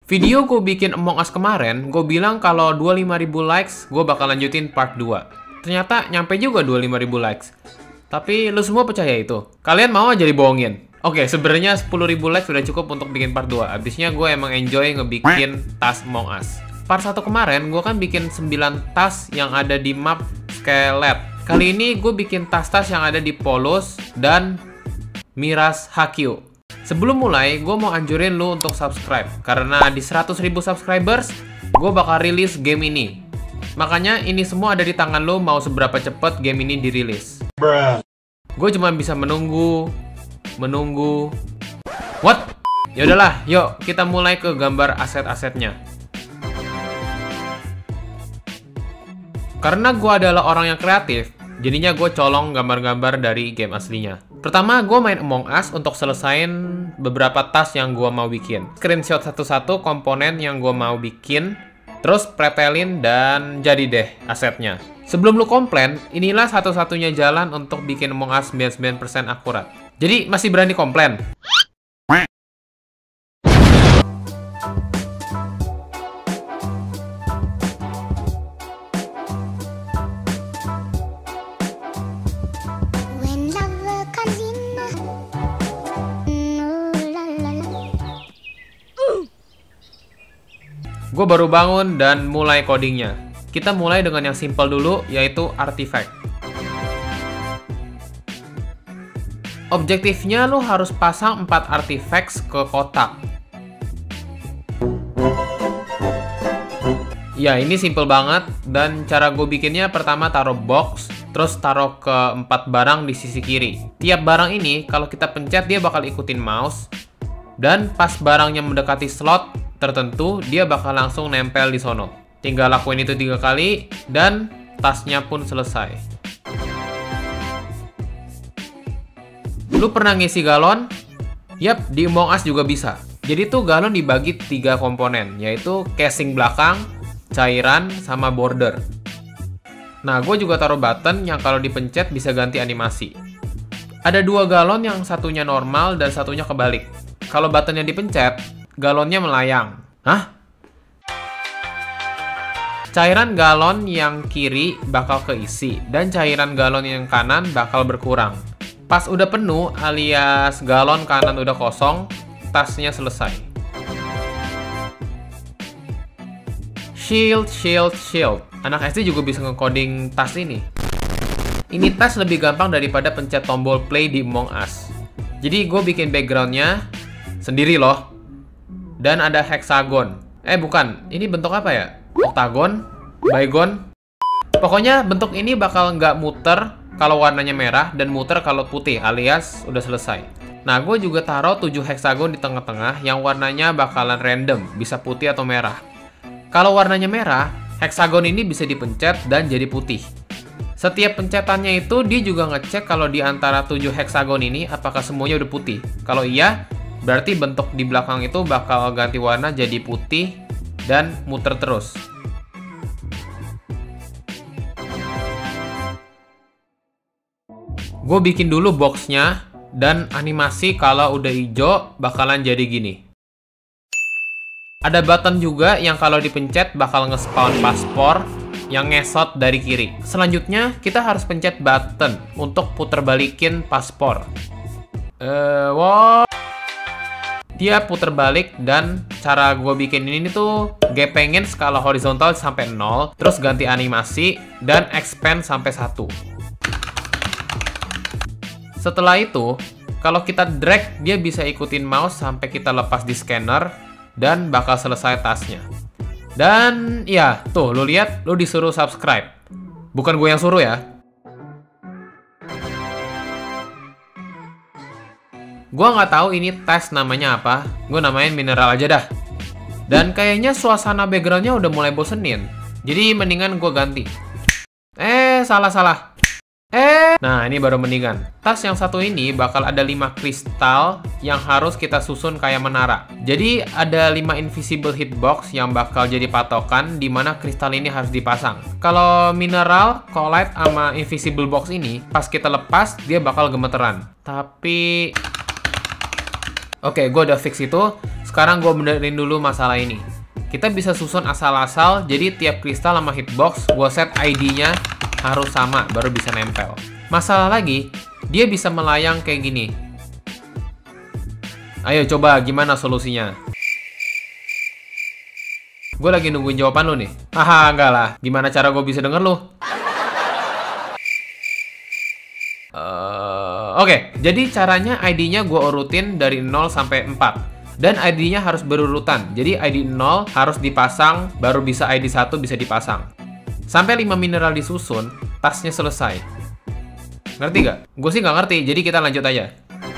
Video gue bikin Among Us kemarin, gue bilang kalau 25.000 likes, gue bakal lanjutin part 2. Ternyata nyampe juga 25.000 likes. Tapi lu semua percaya itu? Kalian mau aja dibohongin? Oke, sebenarnya 10.000 likes sudah cukup untuk bikin part 2. Abisnya gue emang enjoy ngebikin task Among Us. Part 1 kemarin, gue kan bikin 9 task yang ada di map Skelet. Kali ini gue bikin task-task yang ada di Polus dan Miras HQ. Sebelum mulai, gue mau anjurin lu untuk subscribe. Karena di 100.000 subscribers, gue bakal rilis game ini. Makanya ini semua ada di tangan lu mau seberapa cepet game ini dirilis. Gue cuma bisa menunggu. What? Ya udahlah, yuk kita mulai ke gambar aset-asetnya. Karena gue adalah orang yang kreatif, jadinya gue colong gambar-gambar dari game aslinya. Pertama, gue main Among Us untuk selesain beberapa task yang gue mau bikin. Screenshot satu-satu komponen yang gue mau bikin, terus pretelin dan jadi deh asetnya. Sebelum lu komplain, inilah satu-satunya jalan untuk bikin Among Us 99% akurat. Jadi masih berani komplain? Gue baru bangun dan mulai codingnya. Kita mulai dengan yang simple dulu, yaitu artifact. Objektifnya lu harus pasang 4 artifacts ke kotak. Ya, ini simple banget. Dan cara gue bikinnya pertama taruh box, terus taruh ke 4 barang di sisi kiri. Tiap barang ini, kalau kita pencet, dia bakal ikutin mouse. Dan pas barangnya mendekati slot tertentu, dia bakal langsung nempel di sono. Tinggal lakuin itu 3 kali, dan tasnya pun selesai. Lu pernah ngisi galon? Yap, di Among Us juga bisa. Jadi tuh galon dibagi 3 komponen, yaitu casing belakang, cairan, sama border. Nah, gue juga taruh button yang kalau dipencet bisa ganti animasi. Ada 2 galon yang satunya normal dan satunya kebalik. Kalau buttonnya dipencet, galonnya melayang. Hah? Cairan galon yang kiri bakal keisi, dan cairan galon yang kanan bakal berkurang. Pas udah penuh, alias galon kanan udah kosong, tasnya selesai. Shield. Anak SD juga bisa nge-coding tas ini. Ini tas lebih gampang daripada pencet tombol play di Among Us. Jadi gue bikin backgroundnya sendiri loh. Dan ada hexagon. Bukan, ini bentuk apa ya? Oktagon? Baygon? Pokoknya bentuk ini bakal nggak muter kalau warnanya merah dan muter kalau putih, alias udah selesai. Nah, gue juga taruh 7 hexagon di tengah-tengah yang warnanya bakalan random, bisa putih atau merah. Kalau warnanya merah, hexagon ini bisa dipencet dan jadi putih. Setiap pencetannya itu dia juga ngecek kalau di antara 7 hexagon ini apakah semuanya udah putih. Kalau iya, berarti bentuk di belakang itu bakal ganti warna jadi putih dan muter terus. Gue bikin dulu boxnya dan animasi kalau udah hijau bakalan jadi gini. Ada button juga yang kalau dipencet bakal nge-spawn paspor yang ngesot dari kiri. Selanjutnya kita harus pencet button untuk puter balikin paspor. Dia puter balik, dan cara gue bikin ini tuh gepengin skala horizontal sampai 0, terus ganti animasi dan expand sampai 1. Setelah itu, kalau kita drag, dia bisa ikutin mouse sampai kita lepas di scanner dan bakal selesai tasnya. Dan ya, tuh lu lihat, lu disuruh subscribe. Bukan gue yang suruh ya. Gue nggak tahu ini tes namanya apa. Gue namain mineral aja dah. Dan kayaknya suasana backgroundnya udah mulai bosenin. Jadi mendingan gue ganti. Salah. Nah, ini baru mendingan. Tas yang satu ini bakal ada 5 kristal yang harus kita susun kayak menara. Jadi ada 5 invisible hitbox yang bakal jadi patokan di mana kristal ini harus dipasang. Kalau mineral, collide sama invisible box ini, pas kita lepas dia bakal gemeteran. Tapi oke, gue udah fix itu. sekarang gue benerin dulu masalah ini. Kita bisa susun asal-asal, jadi tiap kristal sama hitbox gue set ID-nya harus sama, baru bisa nempel. Masalah lagi, dia bisa melayang kayak gini. Ayo coba, gimana solusinya? Gue lagi nungguin jawaban lu nih. Haha, enggak lah. Gimana cara gue bisa denger lu? Oke, jadi caranya ID-nya gue urutin dari 0 sampai 4. Dan ID-nya harus berurutan. Jadi ID 0 harus dipasang, baru bisa ID 1 bisa dipasang. Sampai 5 mineral disusun, tasnya selesai. Ngerti gak? Gue sih nggak ngerti, jadi kita lanjut aja.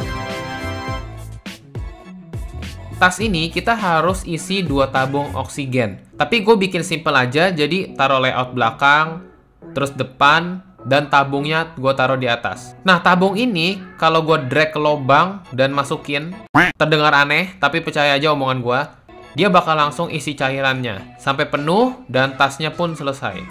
Tas ini kita harus isi 2 tabung oksigen. Tapi gue bikin simple aja, jadi taruh layout belakang, terus depan, dan tabungnya gue taruh di atas. Nah, tabung ini kalau gue drag ke lubang dan masukin, terdengar aneh, tapi percaya aja omongan gue, dia bakal langsung isi cairannya sampai penuh dan tasnya pun selesai.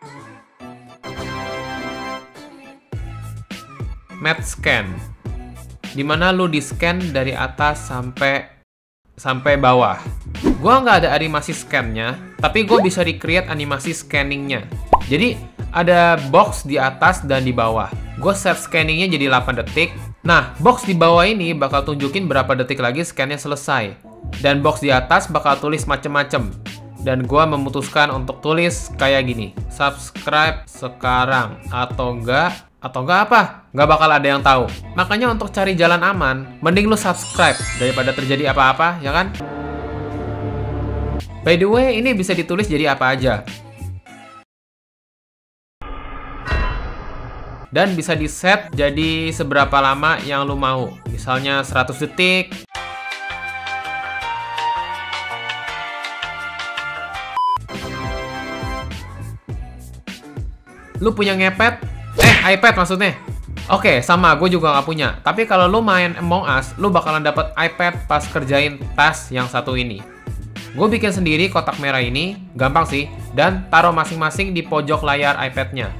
Matte scan, dimana lu di scan dari atas sampai bawah. Gua nggak ada animasi scan-nya, tapi gue bisa recreate animasi scanning-nya. Jadi ada box di atas dan di bawah. Gue set scanning-nya jadi 8 detik. Nah, box di bawah ini bakal tunjukin berapa detik lagi scan-nya selesai. Dan box di atas bakal tulis macem-macem. Dan gue memutuskan untuk tulis kayak gini. Subscribe sekarang atau enggak apa? Nggak bakal ada yang tahu. Makanya untuk cari jalan aman, mending lu subscribe daripada terjadi apa-apa, ya kan? By the way, ini bisa ditulis jadi apa aja. Dan bisa di set jadi seberapa lama yang lu mau. Misalnya 100 detik. Lu punya ngepet? iPad maksudnya. Oke, sama, gue juga nggak punya. Tapi kalau lu main Among Us, lu bakalan dapet iPad pas kerjain task yang satu ini. Gue bikin sendiri kotak merah ini, gampang sih, dan taruh masing-masing di pojok layar iPad-nya.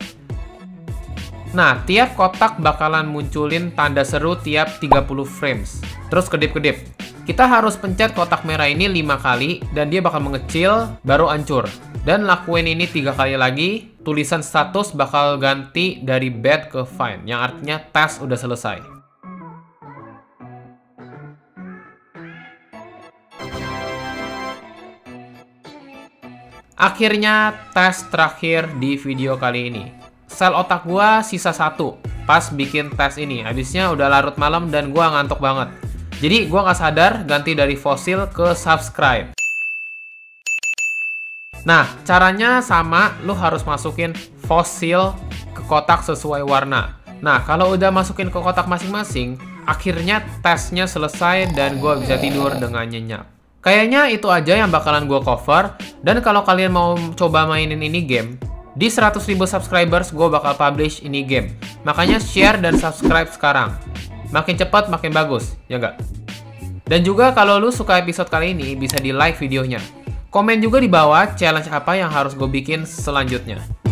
Nah, tiap kotak bakalan munculin tanda seru tiap 30 frames. Terus kedip-kedip. Kita harus pencet kotak merah ini 5 kali, dan dia bakal mengecil, baru hancur. Dan lakuin ini 3 kali lagi, tulisan status bakal ganti dari bad ke fine, yang artinya task udah selesai. Akhirnya, tes terakhir di video kali ini. Sel otak gua sisa 1 pas bikin tes ini. Habisnya udah larut malam dan gua ngantuk banget. Jadi gua nggak sadar ganti dari fosil ke subscribe. Nah, caranya sama, lu harus masukin fosil ke kotak sesuai warna. Nah, kalau udah masukin ke kotak masing-masing, akhirnya tesnya selesai dan gua bisa tidur dengan nyenyak. Kayaknya itu aja yang bakalan gua cover, dan kalau kalian mau coba mainin ini game, di 100.000 subscribers gua bakal publish ini game. Makanya share dan subscribe sekarang. Makin cepat makin bagus, ya nggak? Dan juga kalau lu suka episode kali ini, bisa di like videonya. Komen juga di bawah challenge apa yang harus gue bikin selanjutnya.